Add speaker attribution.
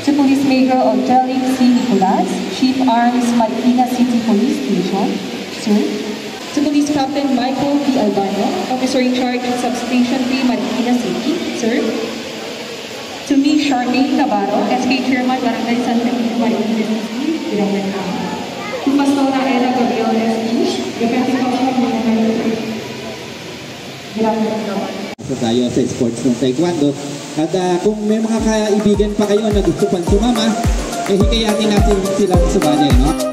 Speaker 1: To Police Major Angelic C. Nicolas, Chief Arms, Marikina City Police Station, sir. To Police Captain Michael P. Albano, Officer in Charge of Substation 3, Marikina City, sir. To me, Charmaine Navarro, SK Chairman, Barangay Santa Cruz, Marikina City, Director Camp. To Pastora Ella Gabriel SG, Deputy Commissioner, Director Camp.
Speaker 2: Tayo sa sports ng Taekwondo. At kung may mga kaibigan pa kayo na gusto pang sumama, hikayatin natin sila sumali, no?